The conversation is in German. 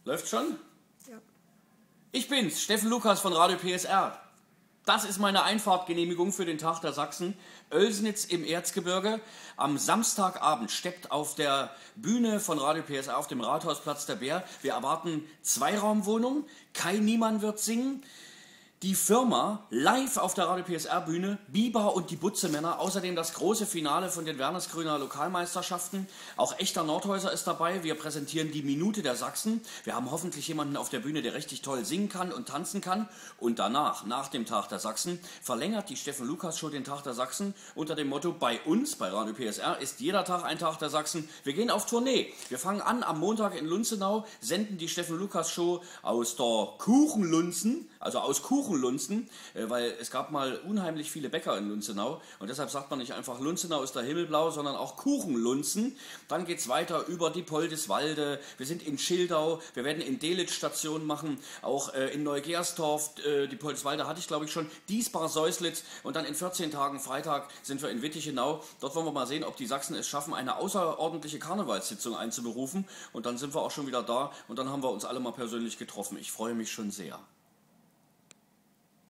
Läuft schon? Ja. Ich bin's, Steffen Lukas von Radio PSR. Das ist meine Einfahrtgenehmigung für den Tag der Sachsen. Oelsnitz im Erzgebirge. Am Samstagabend steppt auf der Bühne von Radio PSR auf dem Rathausplatz der Bär. Wir erwarten Zweiraumwohnungen. Kai Niemann wird singen. Die Firma live auf der Radio PSR Bühne, Biber und die Butzemänner, außerdem das große Finale von den Wernesgrüner Lokalmeisterschaften. Auch Echter Nordhäuser ist dabei. Wir präsentieren die Minute der Sachsen. Wir haben hoffentlich jemanden auf der Bühne, der richtig toll singen kann und tanzen kann. Und danach, nach dem Tag der Sachsen, verlängert die Steffen Lukas Show den Tag der Sachsen unter dem Motto: Bei uns, bei Radio PSR, ist jeder Tag ein Tag der Sachsen. Wir gehen auf Tournee. Wir fangen an am Montag in Lunzenau, senden die Steffen Lukas Show aus der Kuchenlunzen, also aus Kuchenlunzen, weil es gab mal unheimlich viele Bäcker in Lunzenau und deshalb sagt man nicht einfach Lunzenau ist der Himmelblau, sondern auch Kuchenlunzen. Dann geht es weiter über die Poldiswalde, wir sind in Schildau, wir werden in Delitzsch Stationen machen, auch in Neugersdorf, die Poldiswalde hatte ich glaube ich schon, Diesbar-Säuslitz und dann in 14 Tagen Freitag sind wir in Wittichenau. Dort wollen wir mal sehen, ob die Sachsen es schaffen, eine außerordentliche Karnevalssitzung einzuberufen und dann sind wir auch schon wieder da und dann haben wir uns alle mal persönlich getroffen. Ich freue mich schon sehr.